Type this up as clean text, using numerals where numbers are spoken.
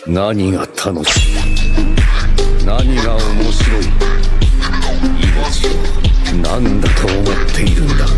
何が楽しい、何が面白い、命を何だと思っているんだ。